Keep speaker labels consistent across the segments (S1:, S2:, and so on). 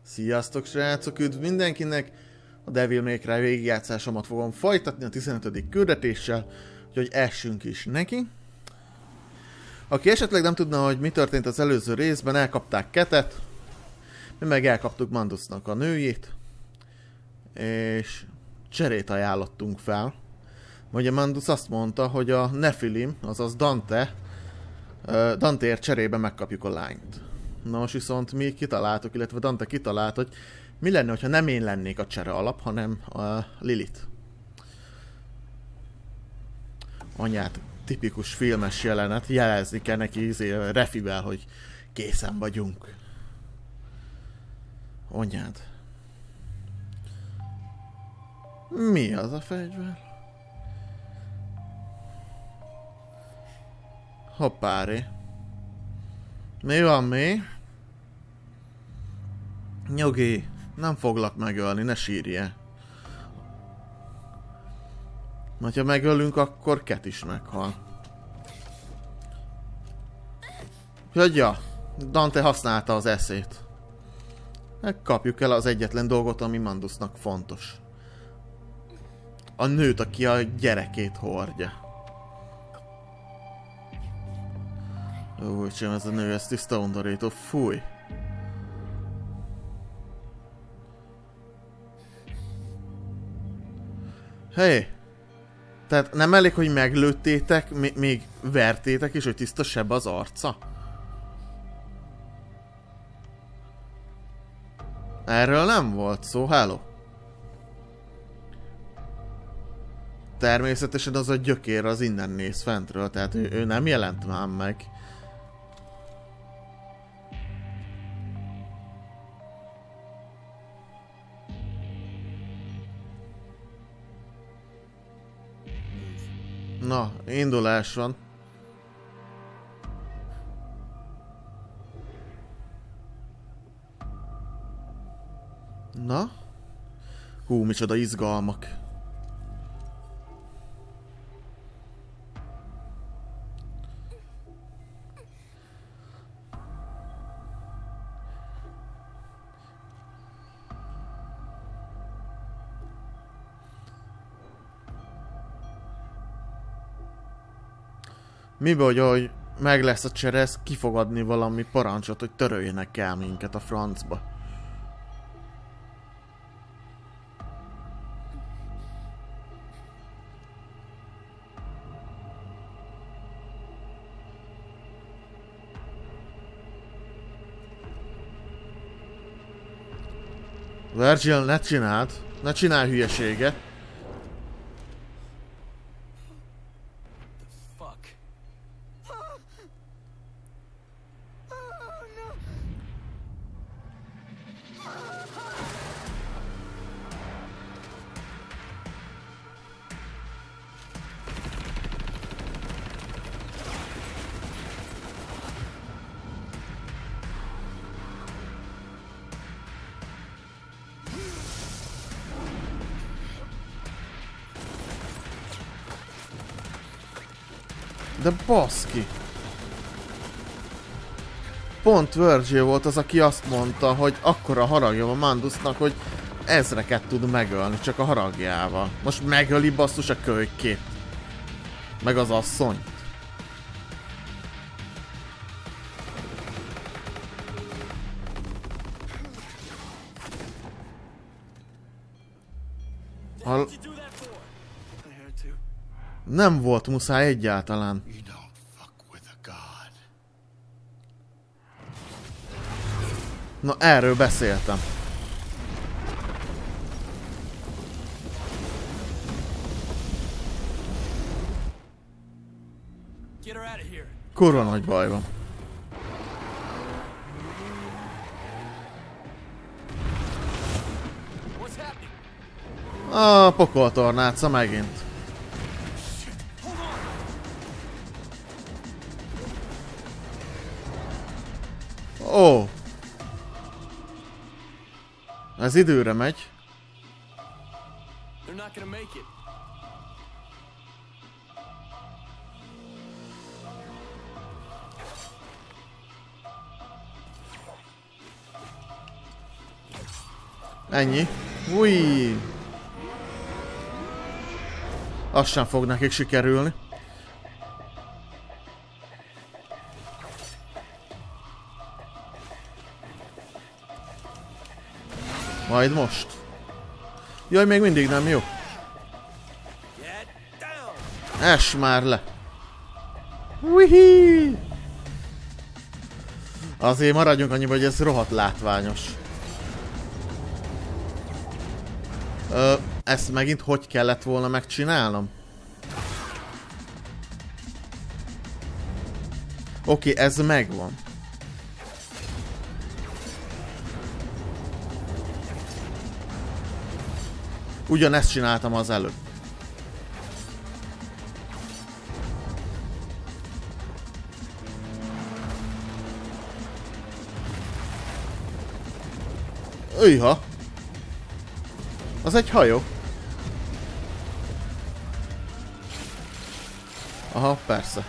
S1: Sziasztok srácok, üdv mindenkinek! A Devil May Cry végigjátszásomat fogom folytatni a 15. küldetéssel, úgyhogy essünk is neki. Aki esetleg nem tudna, hogy mi történt az előző részben, elkapták Ketet, mi meg elkaptuk Mandusnak a nőjét, és cserét ajánlottunk fel. Ugye Mandus azt mondta, hogy a Nephilim, azaz Danteért cserébe megkapjuk a lányt. Na most viszont mi kitaláltuk, illetve Dante kitalált, hogy mi lenne, ha nem én lennék a csere alap, hanem a Lilith. Anyát, tipikus filmes jelenet, jelezni kell neki refivel, hogy készen vagyunk. Anyád. Mi az a fegyver? Hoppári. Mi van, mi? Nyugi, nem foglak megölni, ne sírje. Mert ha megölünk, akkor Ket is meghal. Ja, Dante használta az eszét. Kapjuk el az egyetlen dolgot, ami Mandusnak fontos. A nőt, aki a gyerekét hordja. Úgy sem, ez a nő, ez tiszta undorító, fúj. Hé! Tehát nem elég, hogy meglőttétek, még vertétek is, hogy tiszta seb az arca? Erről nem volt szó, hello. Természetesen az a gyökér az innen néz fentről, tehát ő nem jelent már meg. Na, indulás van. Na? Hú, micsoda izgalmak. Mibe, hogy ahogy meg lesz a cseresz, ki fog adni valami parancsot, hogy töröljenek el minket a francba. Virgil, ne csináld! Ne csinálj hülyeséget! De baszki! Pont Virgil volt az, aki azt mondta, hogy akkora haragja van Mandusnak, hogy ezreket tud megölni csak a haragjával. Most megöli basszus a kölykét. Meg az asszonyt. Nem volt muszáj egyáltalán. Na, erről beszéltem. Kurva nagy baj van. A pokoltornáca megint. Ó! Ez időre megy. Ennyi. Ui. Az sem fog nekik sikerülni. Majd most. Jaj, még mindig nem jó. Es már le. Uhihi. Azért maradjunk annyiba, hogy ez rohadt látványos. Ezt megint hogy kellett volna megcsinálnom? Oké, ez megvan. Ugyanezt csináltam az előbb. Őha! Az egy hajó. Aha, persze.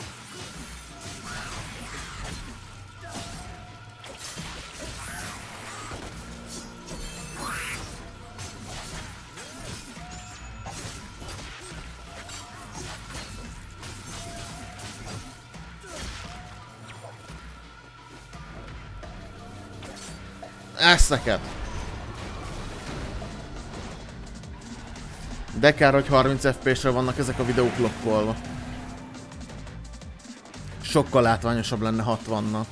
S1: Ezt neked! De kár, hogy 30 FPS-re vannak ezek a videók lokkolva. Sokkal látványosabb lenne 60-nal.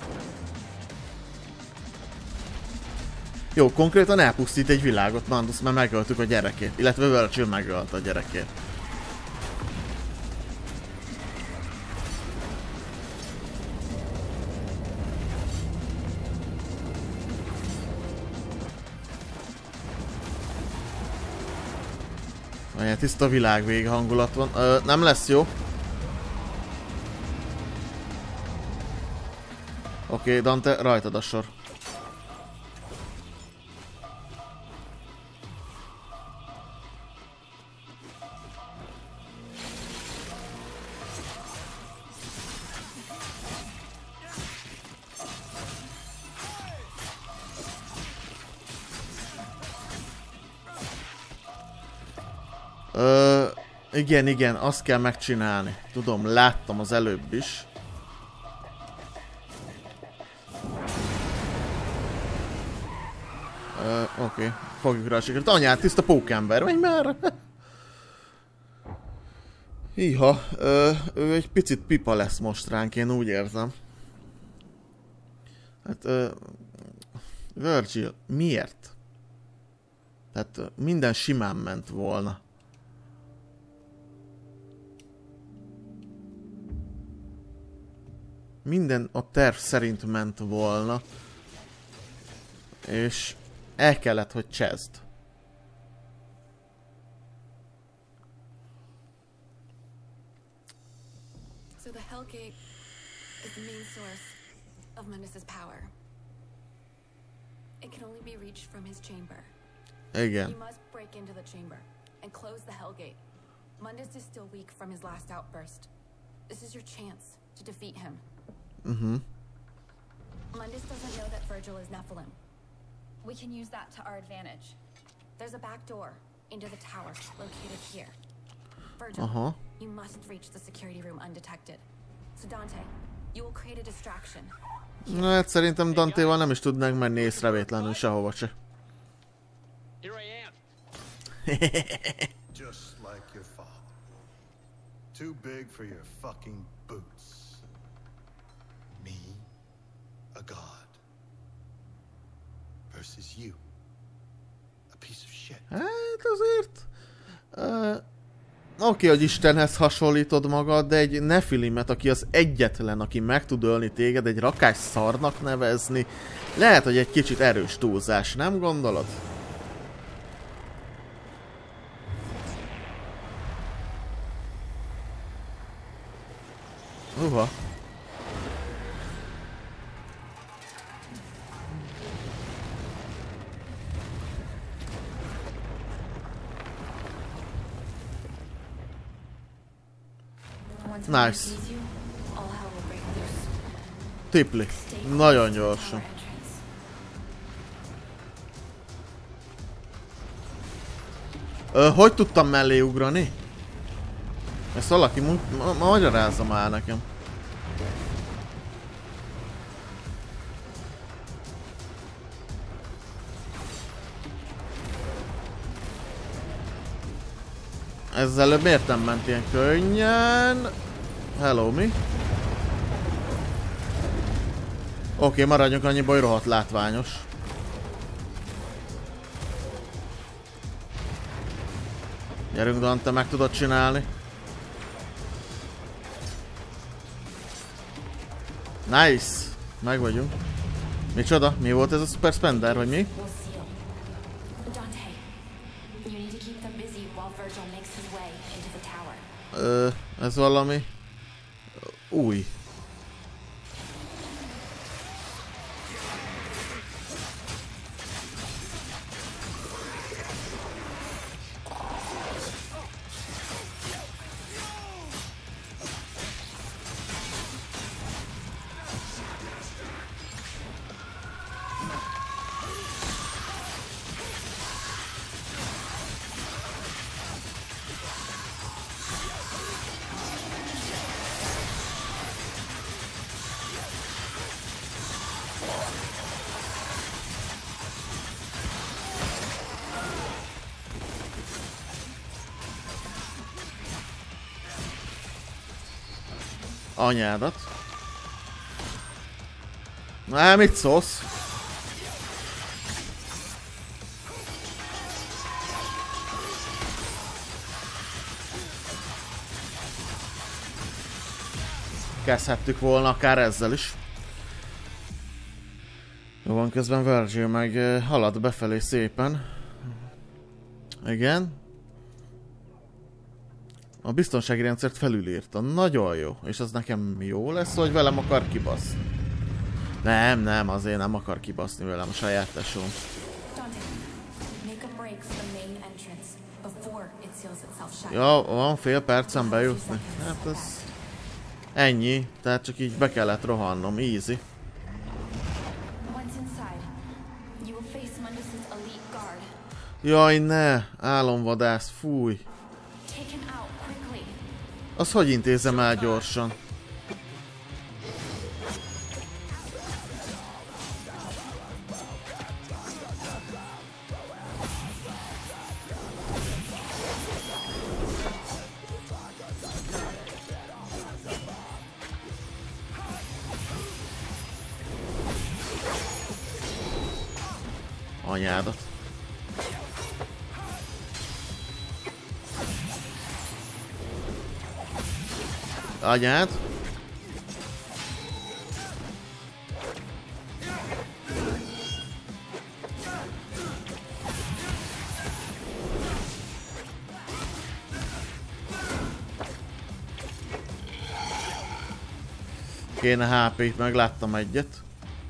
S1: Jó, konkrétan elpusztít egy világot, Mandus, mert megöltük a gyerekét. Illetve Virgil megölte a gyerekét. Olyan tiszta világ vége hangulat van. Nem lesz jó. Oké, Dante, rajtad a sor. Igen, azt kell megcsinálni. Tudom, láttam az előbb is. Oké, fogjuk rá a sikert. Anyád, tiszta pókember, menj már! Híha, ő egy picit pipa lesz most ránk, én úgy érzem. Hát, Virgil, miért? Tehát minden simán ment volna. Minden a terv szerint ment volna. És el kellett, hogy cseszd.
S2: So the Hellgate is the main source of Mundus's power. It can only be reached from his chamber.
S1: Igen.
S2: You must break into the chamber and close the Hellgate. Mundus is still weak from his last outburst. This is your chance to defeat him. Mundus doesn't know that Virgil is Nephilim. We can use that to our advantage. There's a back door into the tower located here. Virgil, you must reach the security room undetected. So Dante, you will create a distraction.
S1: Na hát szerintem Dantéval nem is tudnánk menni észrevétlenül sehova se.
S3: Just like your father. Too big for your fucking boots. Me, a god, versus you, a piece of shit.
S1: Hát azért... Oké, hogy Istenhez hasonlítod magad, de egy Nephilimet, aki az egyetlen, aki meg tud ölni téged, egy rakás szarnak nevezni, lehet, hogy egy kicsit erős túlzás, nem gondolod? Nice. Tipli. Nagyon gyorsan. Hogy tudtam mellé ugrani? Ezt valaki magyarázza már nekem. Ezzel előbb miért nem ment ilyen könnyen? Hello, mi? Oké, maradjunk annyiból, hogy rohadt látványos. Gyerünk, Dante, meg tudod csinálni. Nice! Meg vagyunk. Micsoda? Mi volt ez a Super Spender, vagy mi? Ez valami... új. Anyádat. Na, mit szólsz? Kezdhettük volna akár ezzel is. Jó van, közben Virgil meg halad befelé szépen. Igen. A biztonsági rendszert felülírta. Nagyon jó. És az nekem jó lesz, hogy velem akar kibaszni. Nem, azért nem akar kibaszni velem a saját tesóm. Ja, van fél percen bejutni. Hát ez... ennyi. Tehát csak így be kellett rohannom. Easy. Jaj, ne! Álomvadász, fúj! Az hogy intézem el gyorsan? Anyádat. Anyád. Kéne HP-t, meg láttam egyet.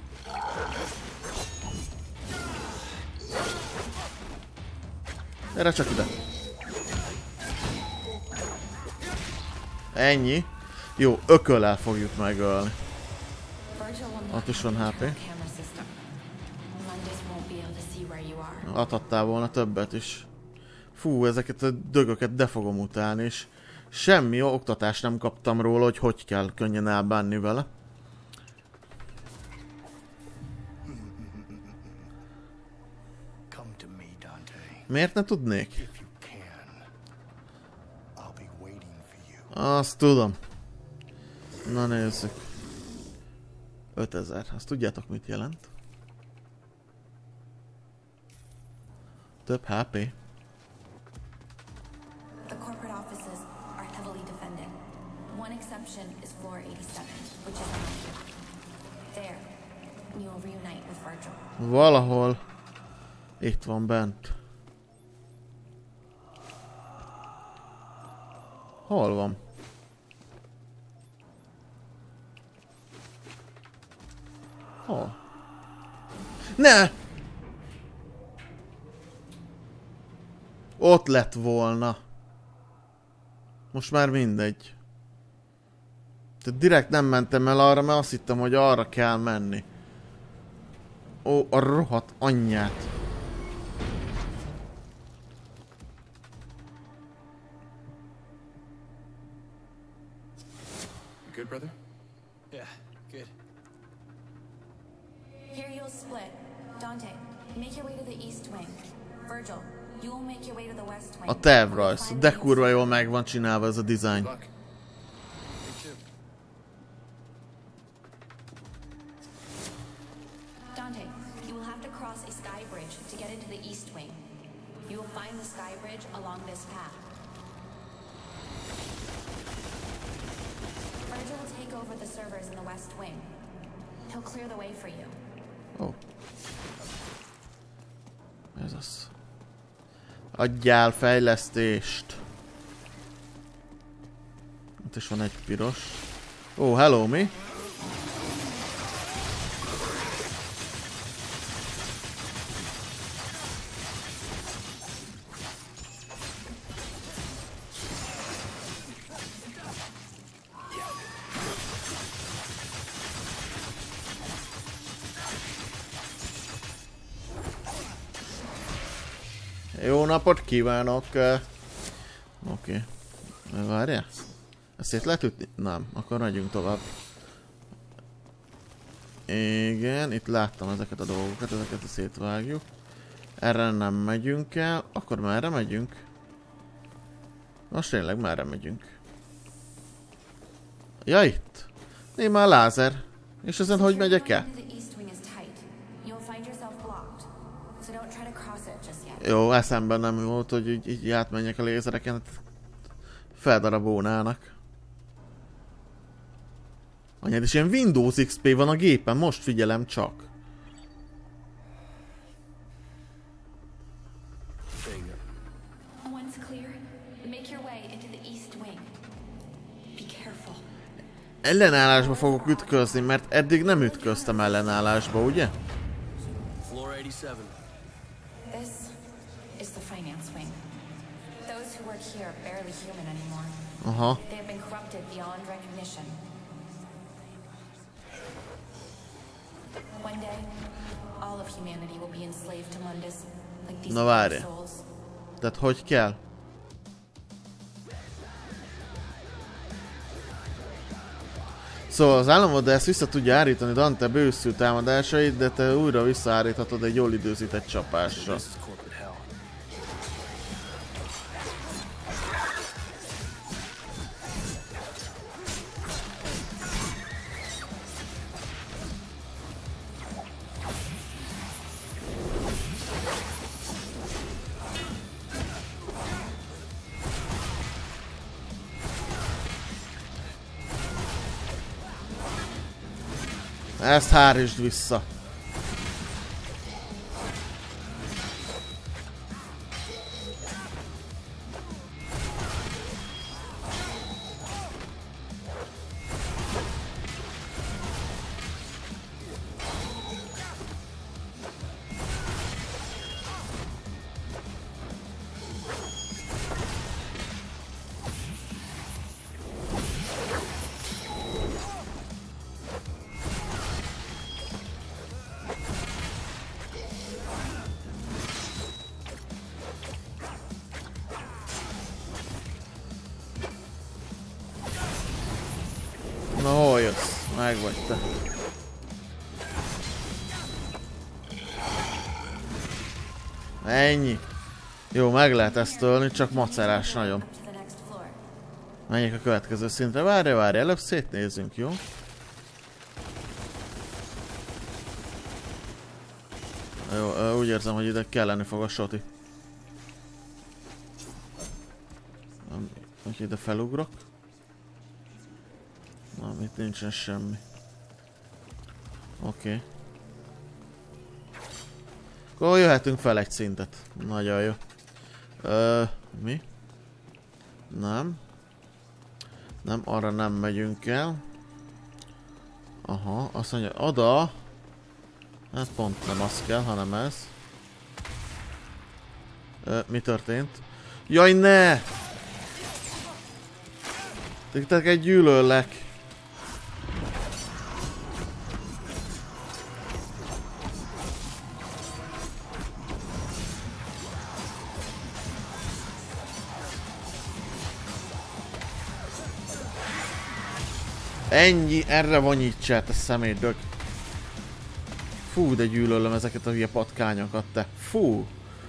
S1: Gyere csak ide. Ennyi. Jó, ököllel fogjuk megölni. Ott is van HP. Adhattál volna többet is. Fú, ezeket a dögöket de fogom utálni, és semmi oktatást nem kaptam róla, hogy hogy kell könnyen elbánni vele. Miért ne tudnék? Azt tudom. Na nézzük. 5000. Azt tudjátok mit jelent? Több HP.
S2: The corporate offices are heavily defended. One exception is floor 87, which is on here. There, you'll reunite with Virgil.
S1: Valahol itt van bent. Hol van? Hol? Ne! Ott lett volna. Most már mindegy. Tehát direkt nem mentem el arra, mert azt hittem, hogy arra kell menni. Ó, a rohadt anyját.
S4: Good, brother?
S5: Yeah, good.
S2: Here you'll split. Dante, make your way to the east wing. Virgil, you will make your way to the west wing.
S1: A tervrajz. De kurva jól meg van csinálva ez a design.
S4: Luck. You too.
S2: Dante, you will have to cross a sky bridge to get into the east wing. You will find the sky bridge along this path. Virgil will take over the servers in the west wing. He'll clear the way for you.
S1: Ó. Ez az. Adjál fejlesztést. Itt is van egy piros. Ó, hello, mi? Jó napot kívánok! Oké. Várjál? Ezt szét lehet ütni? Nem. Akkor megyünk tovább. Igen, itt láttam ezeket a dolgokat, ezeket szétvágjuk. Erre nem megyünk el. Akkor merre megyünk? Most tényleg merre megyünk? Ja, itt! Nézd már lázer! És ezen hogy megyek el? Jó, eszemben nem volt, hogy így átmenjek a lézereken. Feldarabolnának. Anyád, és ilyen Windows XP van a gépen, most figyelem csak. Ellenállásba fogok ütközni, mert eddig nem ütköztem ellenállásba, ugye?
S5: Floor 87.
S2: This is the finance wing. Those who work here are barely human anymore.
S1: Aha.
S2: They have been corrupted beyond recognition. One day, all of humanity will be enslaved to Mundus, like these
S1: Na várj.
S2: souls.
S1: Tehát hogy kell? Szóval az államvadász vissza tudja állítani Dante bőszű támadásait, de te újra visszaállíthatod egy jól időzített csapásra. Ezt hárítsd vissza. Na hol jössz? Meg vagy te. Ennyi. Jó, meg lehet ezt tölni, csak macerás nagyon. Menjek a következő szintre. Várj, előbb szétnézzünk, jó? Jó, úgy érzem, hogy ide kelleni fog a soti. Úgyhogy ide felugrok. Na, itt nincsen semmi. Oké. Akkor jöhetünk fel egy szintet. Nagyon jó. Mi? Nem. Nem, arra nem megyünk el. Aha, azt mondja, oda. Hát pont nem az kell, hanem ez. Mi történt? Jaj, ne! Titeket gyűlöllek. Ennyi, erre van nyitcsát, a szemétdög. Fú, de gyűlölöm ezeket a hülye patkányokat, te. Fú.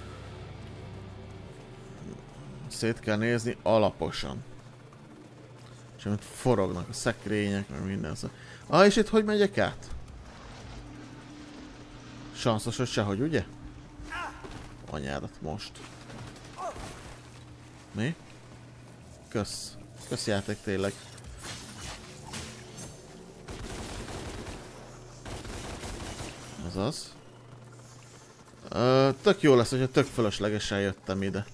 S1: Szét kell nézni alaposan. És amit forognak a szekrények, meg minden szó. Ah, és itt hogy megyek át? Sanszos, hogy sehogy, ugye? Anyádat most. Mi? Kösz. Kösz játék tényleg. Ez az. Tök jó lesz, hogyha tök fölöslegesen jöttem ide.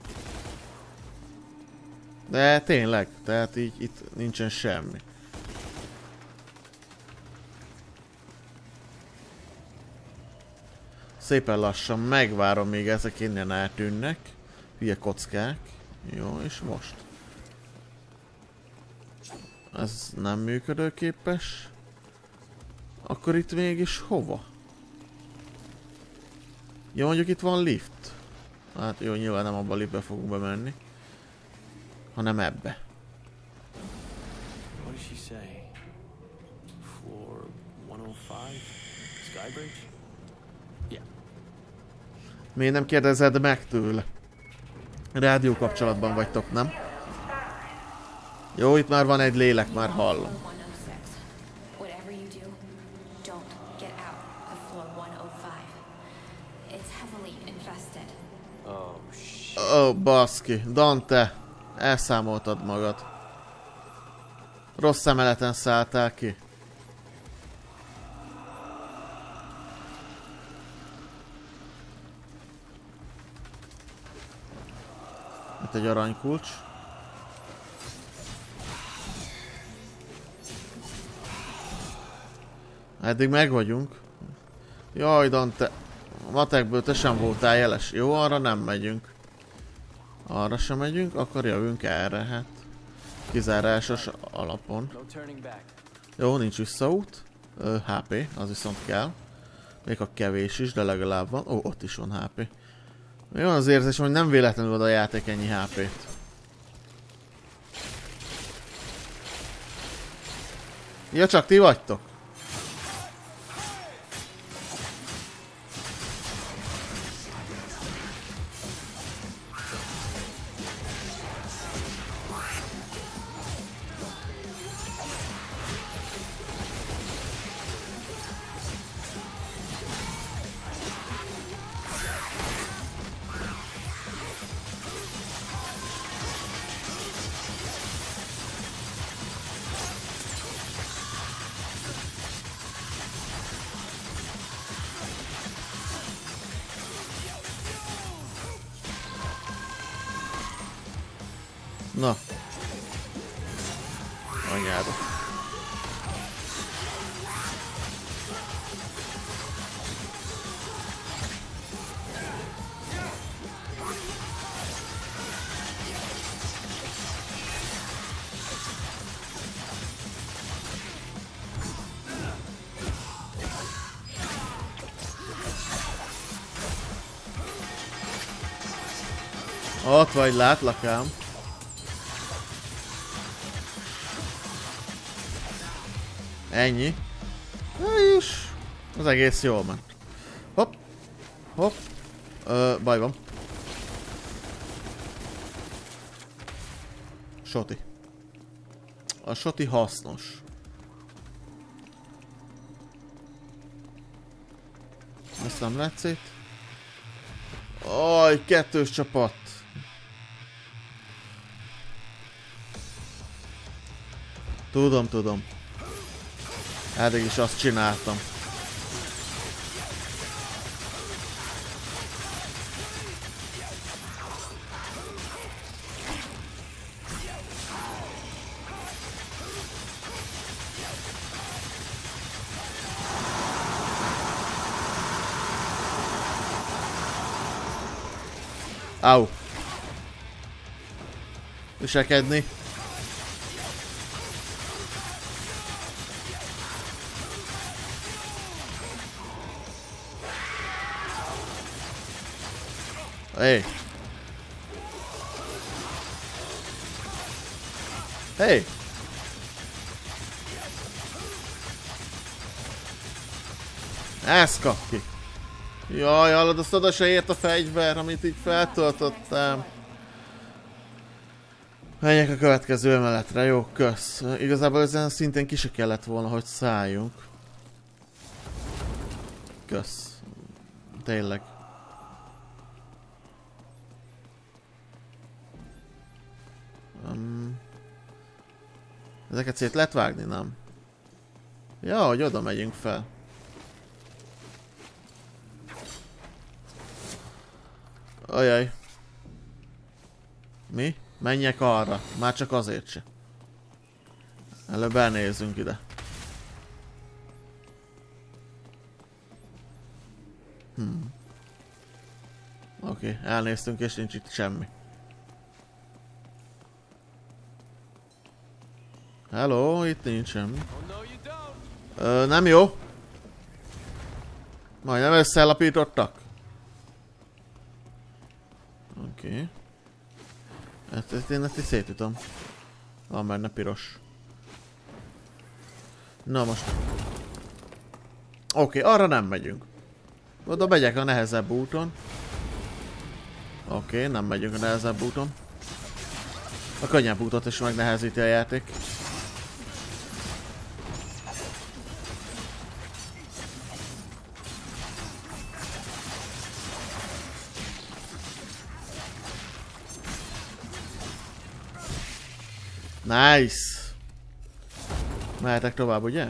S1: De tényleg, tehát így itt nincsen semmi. Szépen lassan megvárom, még ezek innen eltűnnek. Hülye kockák. Jó, és most. Ez nem működőképes. Akkor itt mégis hova? Ja, mondjuk itt van lift. Hát jó, nyilván nem abban a liftbe fogunk bemenni. Hanem ebbe.
S5: What did she say? Floor 105? Skybridge? Yeah.
S1: Miért nem kérdezed meg tőle? Rádió kapcsolatban vagytok, nem? Jó, itt már van egy lélek, már hallom.
S2: Whatever you do, don't get out of floor 105. It's heavily infested.
S5: Oh, shit.
S1: Ó, baszki. Dante, elszámoltad magad. Rossz emeleten szálltál ki. Itt egy aranykulcs. Eddig meg vagyunk. Jaj, Dante. A matekből te sem voltál jeles. Jó, arra nem megyünk. Arra sem megyünk, akkor jövünk erre, hát. Kizárásos alapon.
S5: No turning back.
S1: Jó, nincs visszaút. HP, az viszont kell. Még a kevés is, de legalább van. Ó, ott is van HP. Jó az érzésem, hogy nem véletlenül ad a játék ennyi HP-t. Ja, csak ti vagytok. Na. Anyáda. Ott vagy, látlak ám. Ennyi. És az egész jól ment. Hopp. Hopp. Baj van. Soti. A soti hasznos. Ezt nem látsz itt? Aj, kettős csapat. Tudom. Eddig is azt csináltam. Au. Viselkedni. Hey. Hey. Ezt kap ki. Jaj, hallod, azt oda se ért a fegyver, amit így feltöltöttem. Menjek a következő emeletre, jó, kösz. Igazából ezen szintén ki se kellett volna, hogy szálljunk. Kösz. Tényleg. Ezeket szét lehet vágni, nem? Ja, hogy oda megyünk fel. Ajaj. Mi? Menjek arra. Már csak azért se. Előbb elnézzünk ide. Oké, elnéztünk és nincs itt semmi. Hello, itt nincs semmi. Nem jó. Majdnem összeállapítottak. Oké. Ezt én szétütöm. Van benne piros. Na most. Oké, arra nem megyünk. Oda megyek a nehezebb úton. Oké, nem megyünk a nehezebb úton. A könnyebb útot is megnehezíti a játék. Nice! Mehetek tovább, ugye?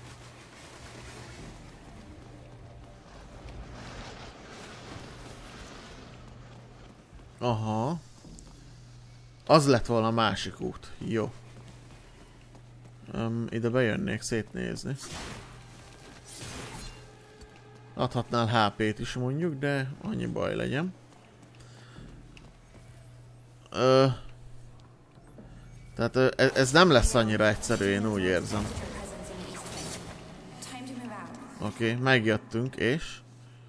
S1: Aha. Az lett volna a másik út. Jó. Ide bejönnék szétnézni. Adhatnál HP-t is mondjuk, de annyi baj legyen. Tehát ez nem lesz annyira egyszerű, én úgy érzem. Oké, megjöttünk, és?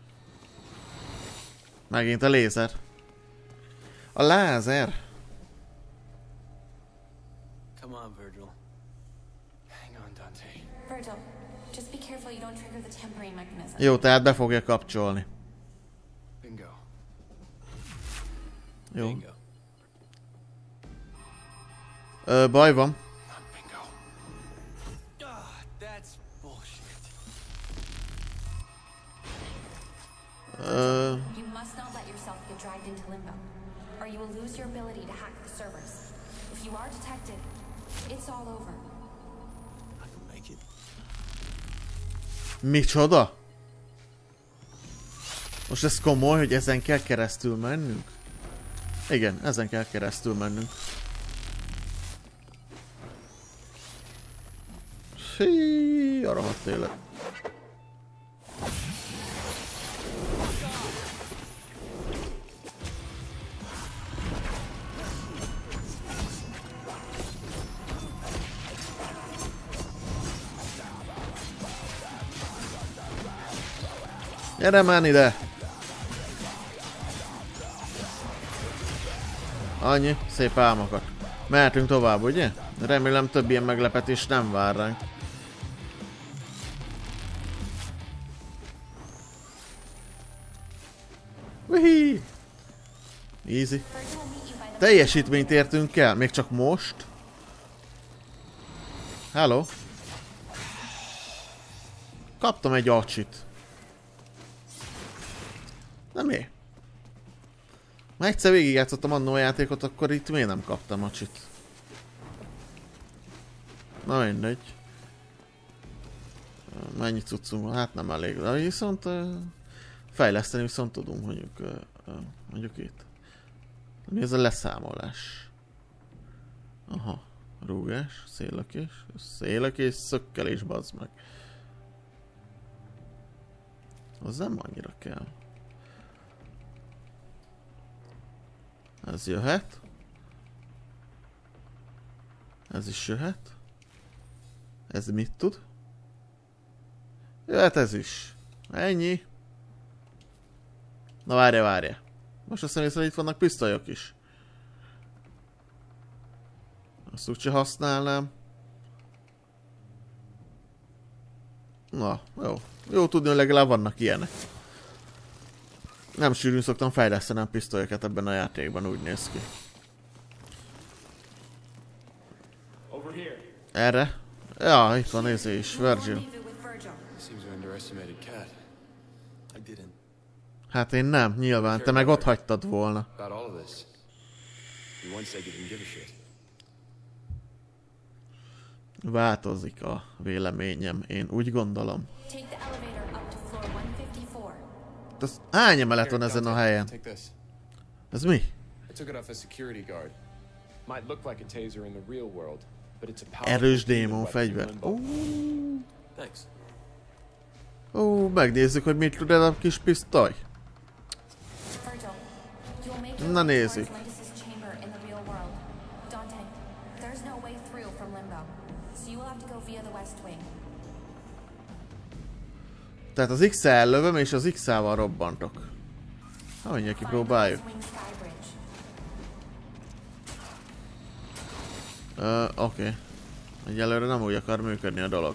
S1: Megint a lézer. A lázer!
S5: Come on, Virgil. Hang on, Dante.
S2: Virgil, just be careful you don't trigger the tempering mechanism.
S1: Jó, tehát be fogja kapcsolni.
S5: Bingo.
S1: Jó.
S5: Bingo.
S1: Baj van.
S5: Not bingo. That's bullshit.
S2: You must not let yourself get dragged into limbo, or you will lose your ability to hack the servers. If you are detected, it's all over.
S5: I can make it.
S1: Micsoda? Most ez komoly, hogy ezen kell keresztül mennünk? Igen, ezen kell keresztül mennünk. Hí, a rohadt élet. Gyere már ide! Annyi, szép álmokat. Mehetünk tovább, ugye? Remélem több ilyen meglepetés nem vár ránk. Wihí! Easy. Teljesítményt értünk el, még csak most. Hello. Kaptam egy acsit. Nem mi? Ha egyszer végigjátszottam annó a játékot, akkor itt miért nem kaptam acsit? Na mindegy. Mennyi cuccunk van? Hát nem elég. De viszont fejleszteni viszont tudunk, mondjuk itt. Mi ez a leszámolás? Aha. Rúgás, széllökés. Széllökés, szökkelés, bazd meg. Az nem annyira kell. Ez jöhet. Ez is jöhet. Ez mit tud? Jöhet ez is. Ennyi. Na várja, várja. Most azt hiszem, hogy itt vannak pisztolyok is. Azt úgyse használnám. Na, jó. Jó tudni, hogy legalább vannak ilyenek. Nem sűrűn szoktam fejlesztenem pisztolyokat ebben a játékban, úgy néz ki. Erre? Ja, itt van néző is, Virgil. Hát én nem, nyilván, te meg ott hagytad volna. Változik a véleményem, én úgy gondolom. Hány emelet van ezen a helyen? Ez mi? Erős démon fegyver. Ó, megnézzük, hogy mit tud ez a kis pisztoly. Na nézzük. Tehát az X-el lövöm és az X-ával robbantok. Ha mondja, kipróbáljuk. Oké. Egyelőre nem úgy akar működni a dolog.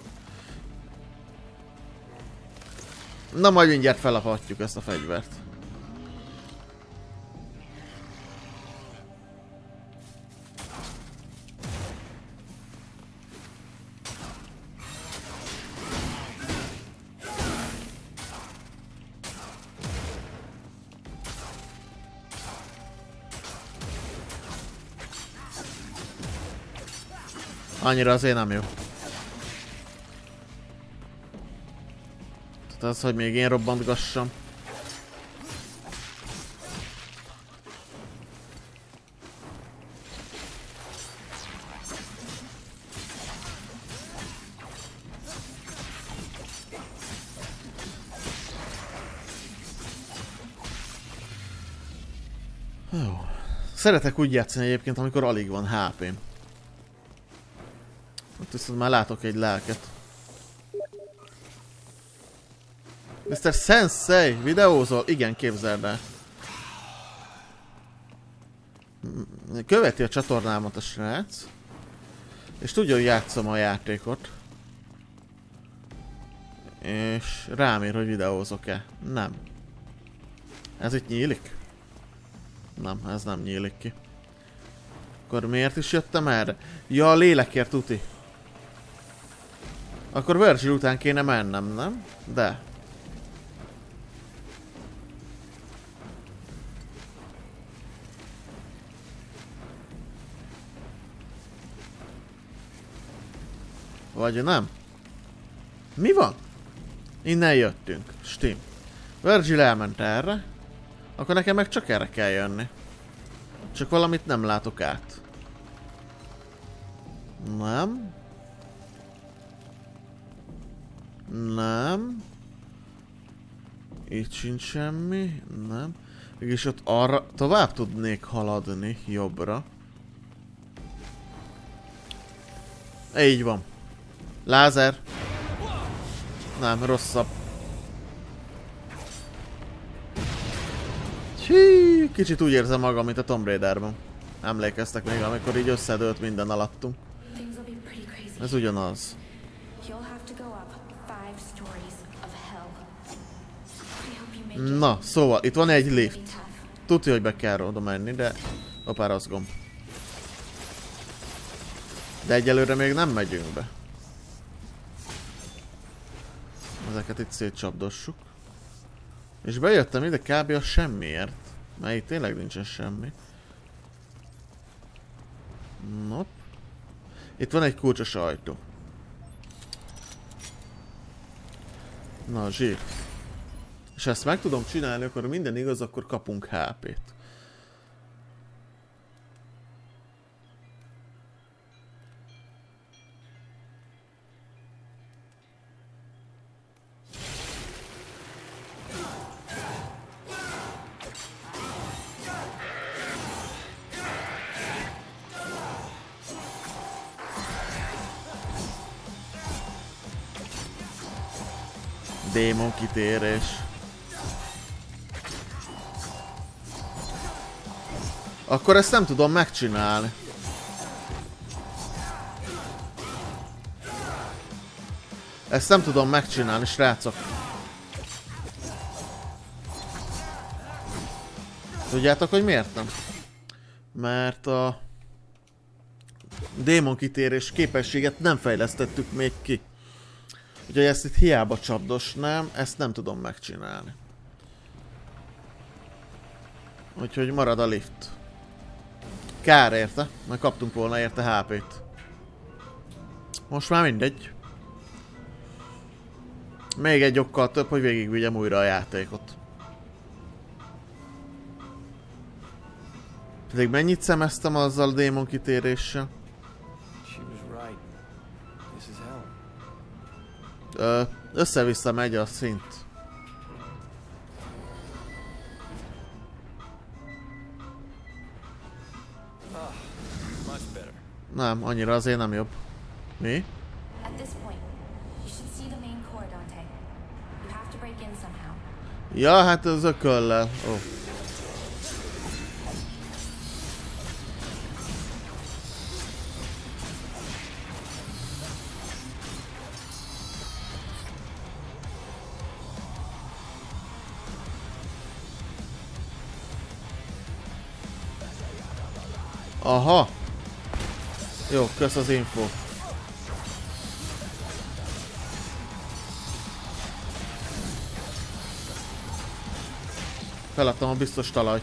S1: Na majd mindjárt felaphatjuk ezt a fegyvert. Annyira azért nem jó. Tehát az, hogy még én robbantgassam. Jó. Szeretek úgy játszani egyébként, amikor alig van HP-m. Ott viszont már látok egy lelket. Mr. Sensei, videózol? Igen, képzeld el. Követi a csatornámat a srác. És tudja, hogy játszom a játékot. És rám ír, hogy videózok-e. Nem. Ez itt nyílik? Nem, ez nem nyílik ki. Akkor miért is jöttem erre? Ja, a lélekért tuti. Akkor Virgil után kéne mennem, nem? De. Vagy nem? Mi van? Innen jöttünk. Stim. Virgil elment erre. Akkor nekem meg csak erre kell jönni. Csak valamit nem látok át. Nem. Nem. Itt sincs semmi. Nem. Mégis ott arra tovább tudnék haladni. Jobbra. Így van. Lázer. Nem, rosszabb. Hí, kicsit úgy érzem magam, mint a Tomb Raiderben. Emlékeztek még, amikor így összedőlt minden alattunk. Ez ugyanaz. Na, szóval, itt van egy lift. Tudja, hogy be kell oda menni, de... Opá, rossz gomb. De egyelőre még nem megyünk be. Ezeket itt szétcsapdossuk. És bejöttem ide kb. A semmiért. Mert itt tényleg nincsen semmi. Nope. Itt van egy kulcsos ajtó. Na, zsír. És ezt meg tudom csinálni, akkor minden igaz, akkor kapunk HP-t. Démon kitérés. Akkor ezt nem tudom megcsinálni. Ezt nem tudom megcsinálni, srácok. Tudjátok, hogy miért nem? Mert a démonkitérés képességet nem fejlesztettük még ki. Úgyhogy ezt itt hiába csapdosnám, ezt nem tudom megcsinálni. Úgyhogy marad a lift. Kár érte, mert kaptunk volna érte HP-t. Most már mindegy. Még egy okkal több, hogy végigvigyem újra a játékot. Pedig mennyit szemeztem azzal a démon kitéréssel? Össze-vissza megy a szint. Nem, annyira azért nem jobb. Mi? Ja, hát az ököllel. Oh. Aha! Jó, kösz az info. Feladtam a biztos talajt.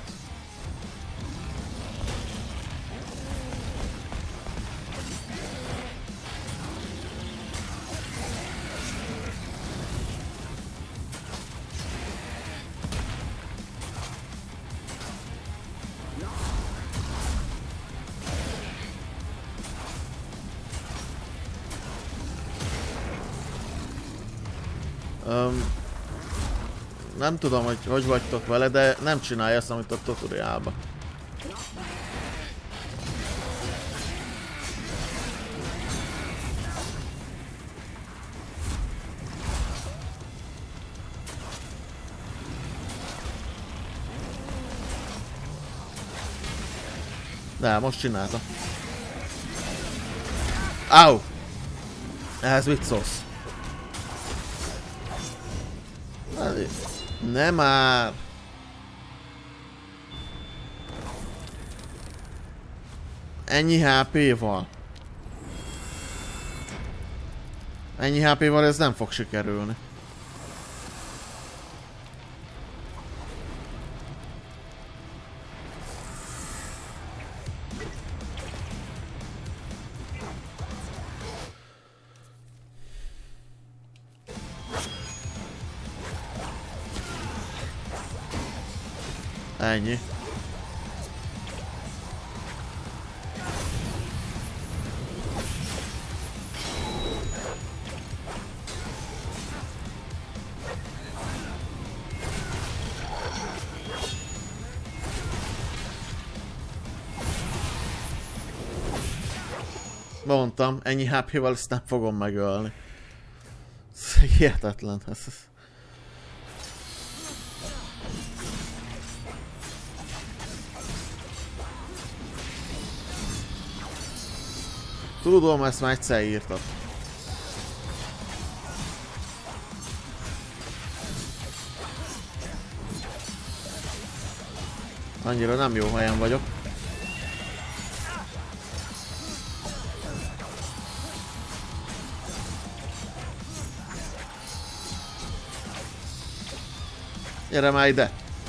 S1: Nem tudom, hogy vagytok vele, de nem csinálja azt, amit a tutoriálban. De most csinálta. Au! Ehhez mit szólsz? Nem már! Ennyi HP-val. Ennyi HP-val ez nem fog sikerülni. Ennyi. Mondtam, ennyi HP-val ezt nem fogom megölni. Ez hihetetlen. Tudom, ezt már egyszer írtad. Annyira nem jó helyen vagyok. Gyere már ide!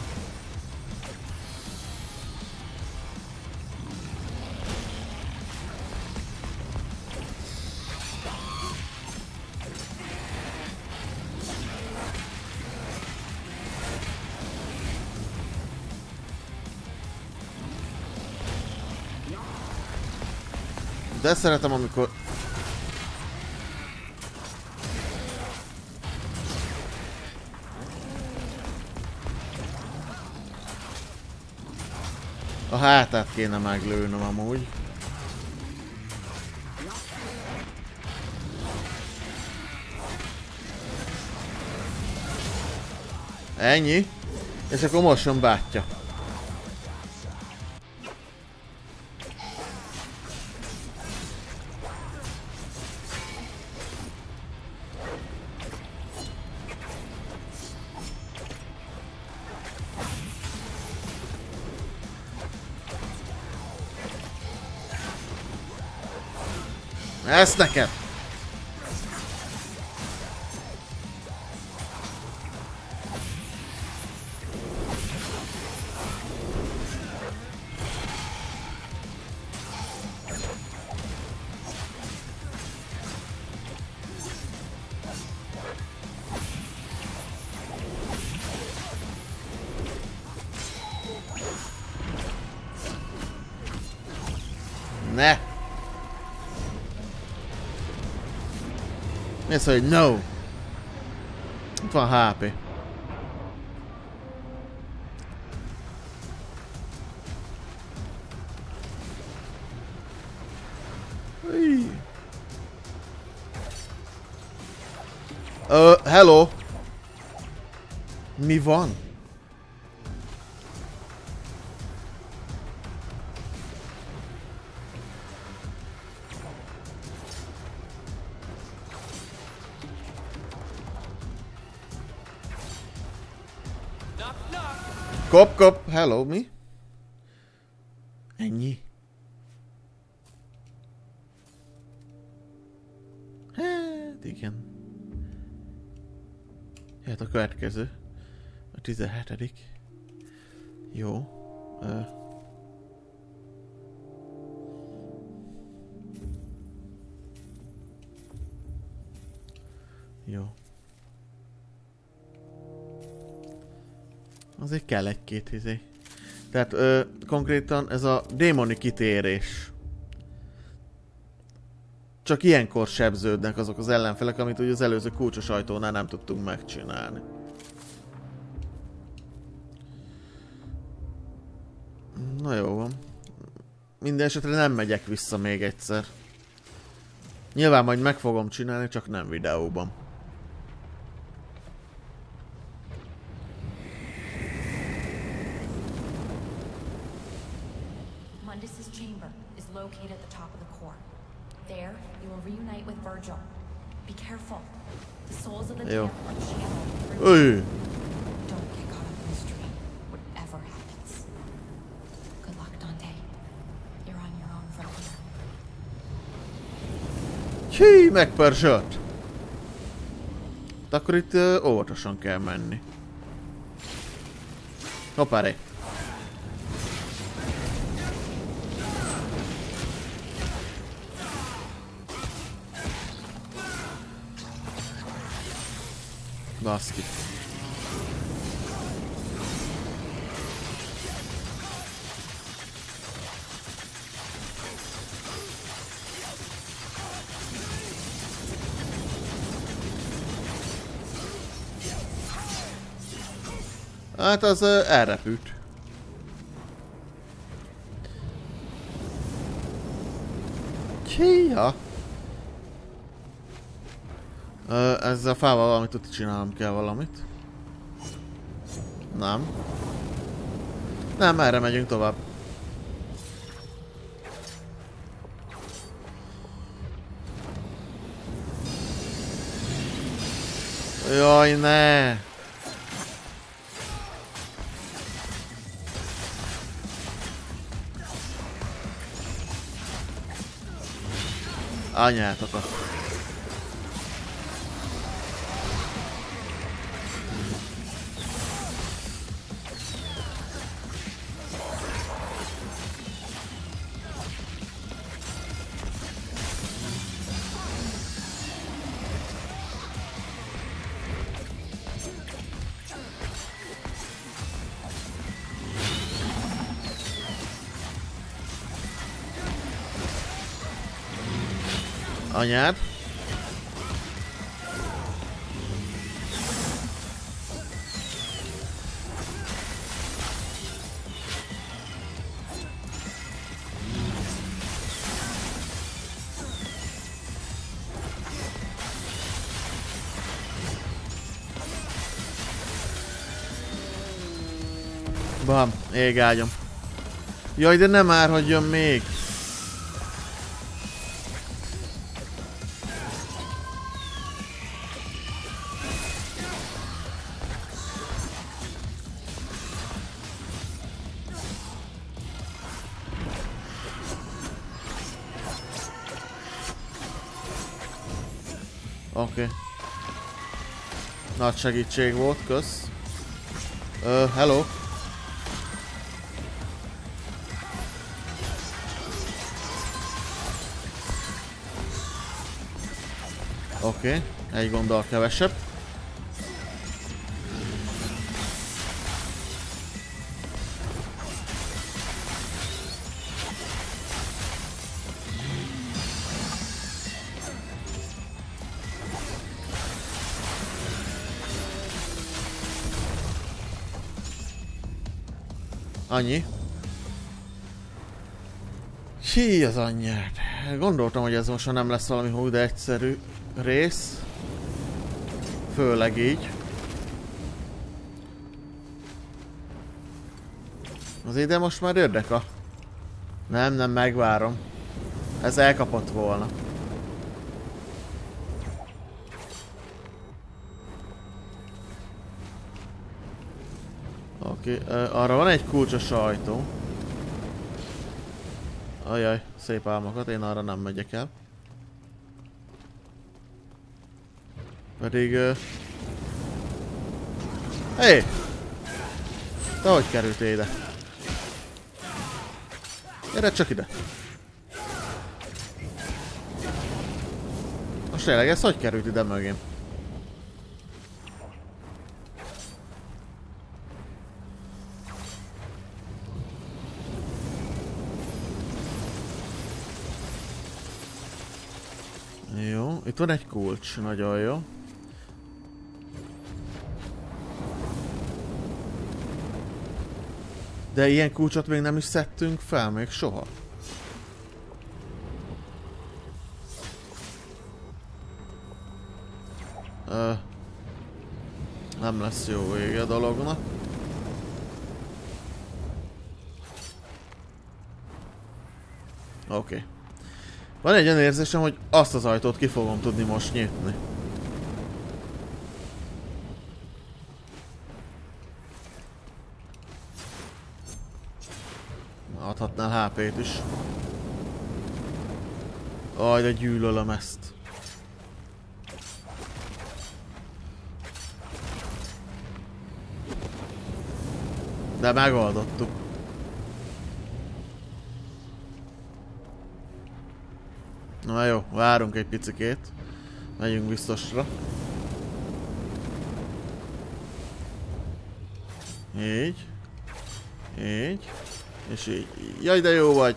S1: De szeretem, amikor... A hátát kéne meglőnöm amúgy. Ennyi. És akkor most jön bátyja. Ezt neked! Ne! Mi az, hogy no? Itt van HP. Hello! Mi van? Kop, kop, hello, mi? Ennyi. Hát, igen. Hát a következő. A 17. Jó. Jó. Azért kell egy-két izé. Tehát konkrétan ez a démoni kitérés. Csak ilyenkor sebződnek azok az ellenfelek, amit ugye az előző kulcsos ajtónál nem tudtunk megcsinálni. Na jó van. Minden esetre nem megyek vissza még egyszer. Nyilván majd meg fogom csinálni, csak nem videóban.
S2: Mundus's chamber is located at the top of the core. There, you will reunite with Virgil. Be careful. The souls of the dead are channeled. Don't get caught up in this dream, whatever happens. Good luck, Dante. You're on your own from here.
S1: Hí, megpörzsölt! Akkor itt óvatosan kell menni. Hoppáré! Baszki. Hát az elrepült. Csíja! Ezzel a fával valamit tudni csinálnom kell valamit. Nem. Nem, erre megyünk tovább. Jaj, ne! Anyátokat. Anyád. Bam, égágyom. Jaj, de nem árhadjon még. Oké. Nagy segítség volt, kösz. Hello. Oké, egy gonddal kevesebb. Annyi. Hí az anyját. Gondoltam, hogy ez most nem lesz valami hú, de egyszerű rész. Főleg így. Az ide most már érdekel. Nem, megvárom. Ez elkapott volna. Oké, arra van egy kulcsos ajtó. Ajaj, szép álmokat, én arra nem megyek el. Pedig... Hé! Te hogy kerültél ide? Gyere csak ide! Most tényleg ez hogy került ide mögém? Jó, itt van egy kulcs, nagyon jó. De ilyen kulcsot még nem is szedtünk fel, még soha. Nem lesz jó vége a dolognak. Oké. Van egy olyan érzésem, hogy azt az ajtót ki fogom tudni most nyitni. Adhatnál HP-t is. Aj, de gyűlölöm ezt. De megoldottuk. Na jó, várunk egy picikét. Megyünk biztosra. Így. Így. És így. Jaj, de jó vagy!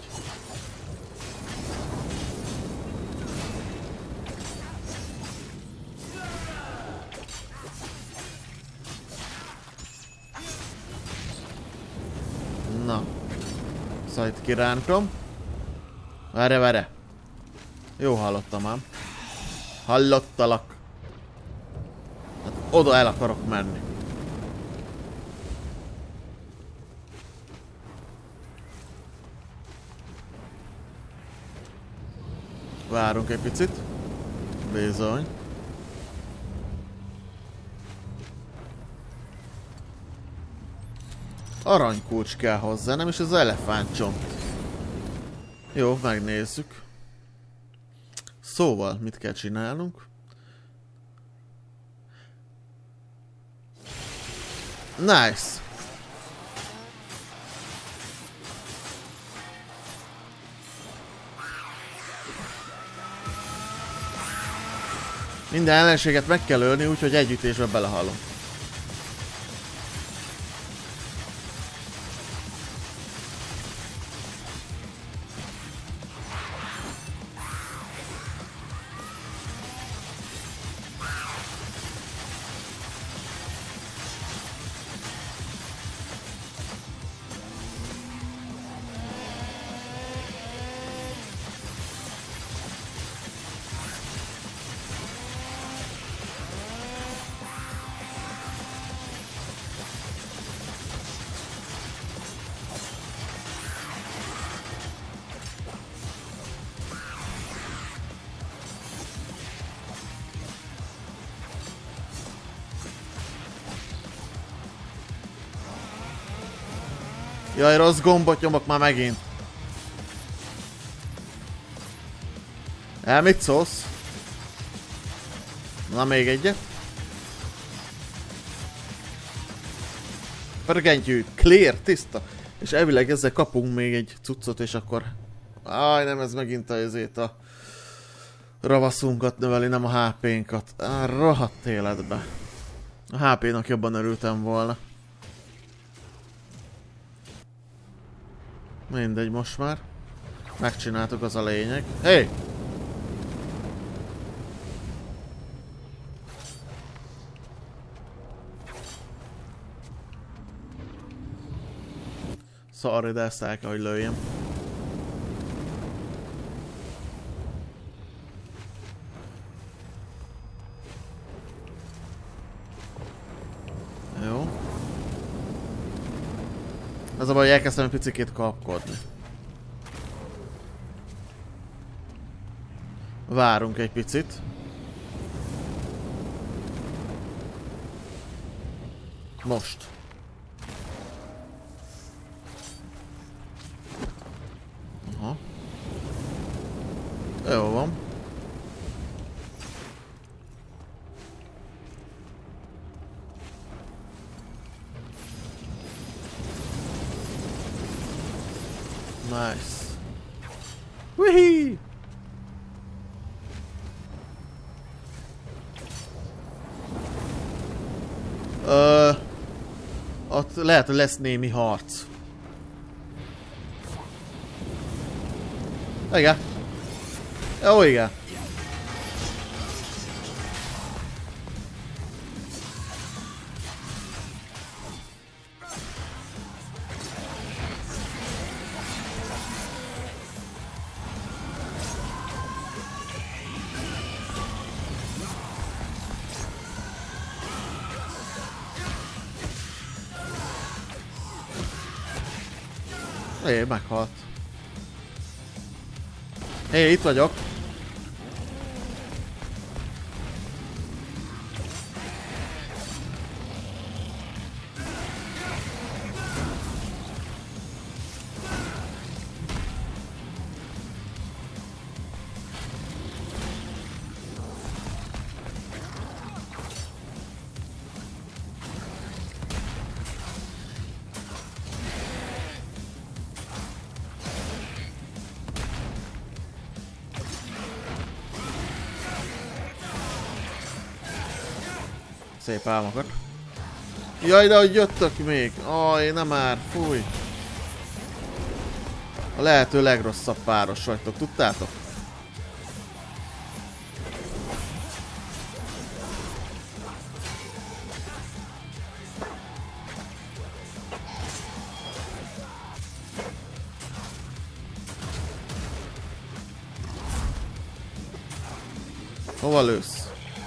S1: Na. Szóval itt kirántom. Várj! Jó hallottam ám. Hallottalak. Hát oda el akarok menni. Várunk egy picit. Bizony. Aranykulcs kell hozzá, nem is az elefántcsont. Jó, megnézzük. Szóval, mit kell csinálnunk? Nice! Minden ellenséget meg kell ölni, úgyhogy együttésbe belehalunk. Jaj, rossz gombot nyomok már megint. Mit szólsz? Na, még egyet. Pörgentyű, clear, tiszta. És elvileg ezzel kapunk még egy cuccot, és akkor... Áj, nem, ez megint azért a ravaszunkat növeli, nem a HP-nkat. Rohadt életbe. A HP-nak jobban örültem volna. Mindegy, most már. Megcsináltuk, az a lényeg. Hey! Sorry, de ezt el kell, hogy lőjem. Jó. Az a baj, hogy elkezdtem egy picikét kapkodni. Várunk egy picit. Most. Aha. Jó van. Nice. Wihee! Ott lehet, hogy lesz némi harc. Igen. Jó, igen. Hé, meghalt. Hé, itt vagyok. Szép álmokat. Jaj, de hogy jöttök még! Aj, nem már, fúj! A lehető legrosszabb páros vagytok, tudtátok? Hova lősz?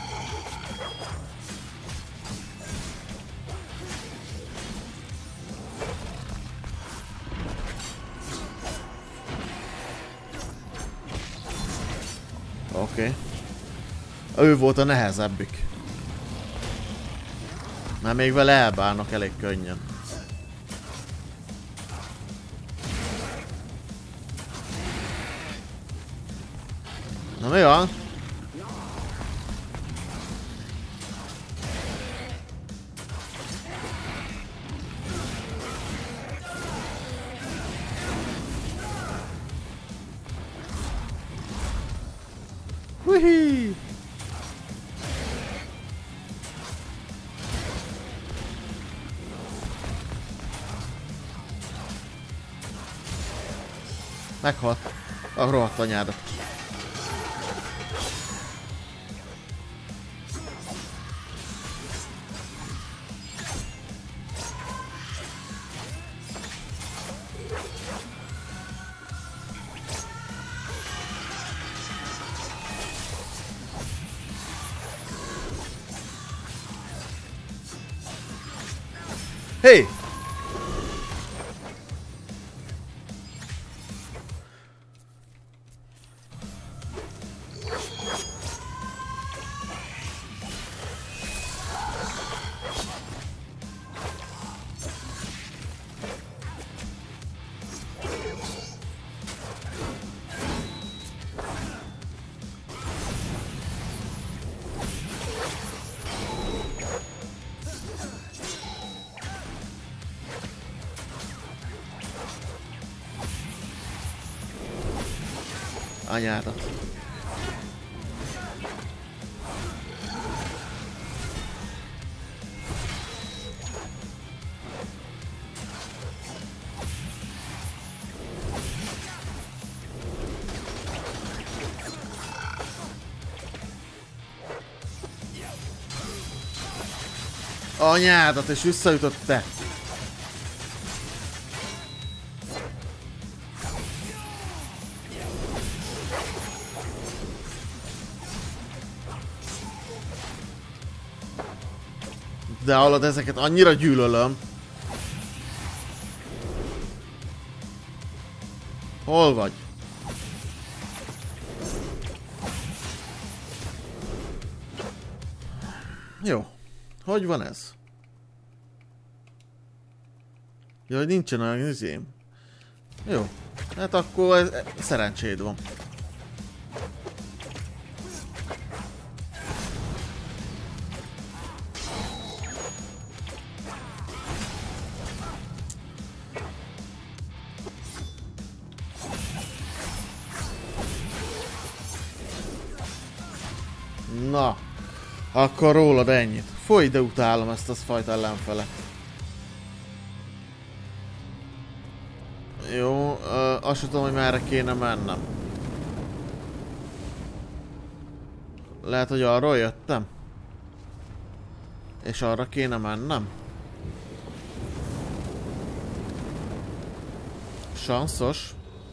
S1: Oké. Ő volt a nehezebbik. Mert még vele elbánnak elég könnyen. Na mi van? Wihee! Meghalt. A rohadt anyádat. Hey! Anyádat. Anyádat, és visszajutott te! De hallod, ezeket annyira gyűlölöm. Hol vagy? Jó. Hogy van ez? Jaj, nincsen olyan izém. Jó. Hát akkor szerencséd van. Na. Akkor rólad ennyit. Folyj, de utálom ezt az fajta ellenfelet. Jó, azt tudom, hogy merre kéne mennem. Lehet, hogy arról jöttem. És arra kéne mennem. Sanszos.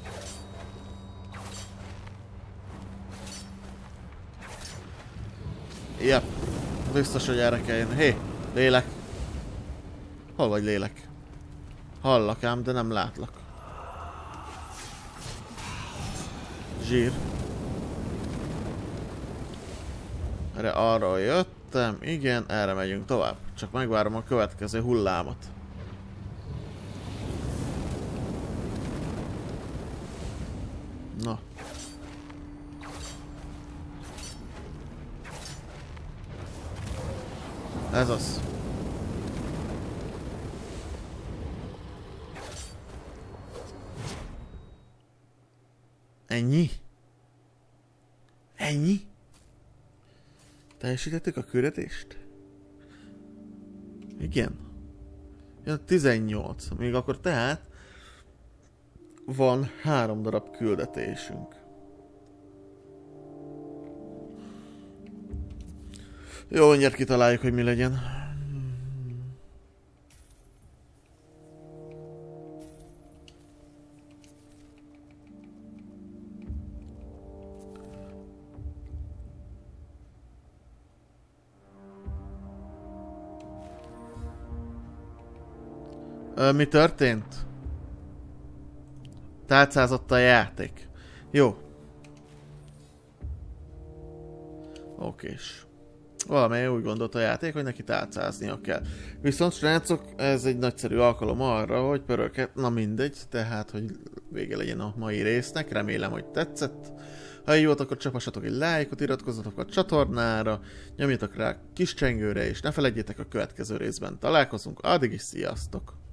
S1: Yep. Biztos, hogy erre kell jönni. Hé, lélek. Hol vagy, lélek? Hallak ám, de nem látlak. Zsír. Erre arról jöttem. Igen, erre megyünk tovább. Csak megvárom a következő hullámot. Na. Ez az. Ennyi? Ennyi? Teljesítettük a küldetést? Igen. Ja, 18. Még akkor tehát van 3 darab küldetésünk. Jó, mindjárt kitaláljuk, hogy mi legyen. Mi történt? Tálcázott a játék. Jó. Okés. Valamely úgy gondolt a játék, hogy neki tálcáznia kell. Viszont srácok, ez egy nagyszerű alkalom arra, hogy pöröket, na mindegy, tehát, hogy vége legyen a mai résznek, remélem, hogy tetszett. Ha így volt, akkor csapassatok egy lájkot, iratkozzatok a csatornára, nyomjatok rá kis csengőre, és ne felejtjétek, a következő részben találkozunk, addig is sziasztok!